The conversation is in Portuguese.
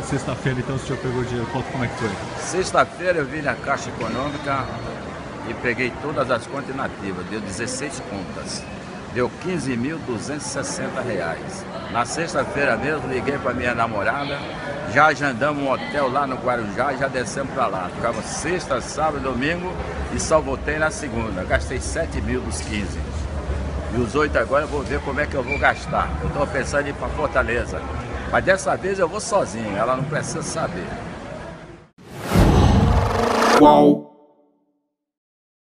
sexta-feira, então, o senhor pegou dinheiro, como é que foi? Sexta-feira eu vim na Caixa Econômica e peguei todas as contas inativas, deu 16 contas. Deu R$15.260. Na sexta-feira mesmo, liguei para minha namorada, já agendamos um hotel lá no Guarujá e já descemos para lá. Ficava sexta, sábado, domingo e só voltei na segunda. Gastei 7 mil dos 15. E os 8 agora eu vou ver como é que eu vou gastar. Eu estou pensando em ir para Fortaleza. Mas dessa vez eu vou sozinho, ela não precisa saber. Qual?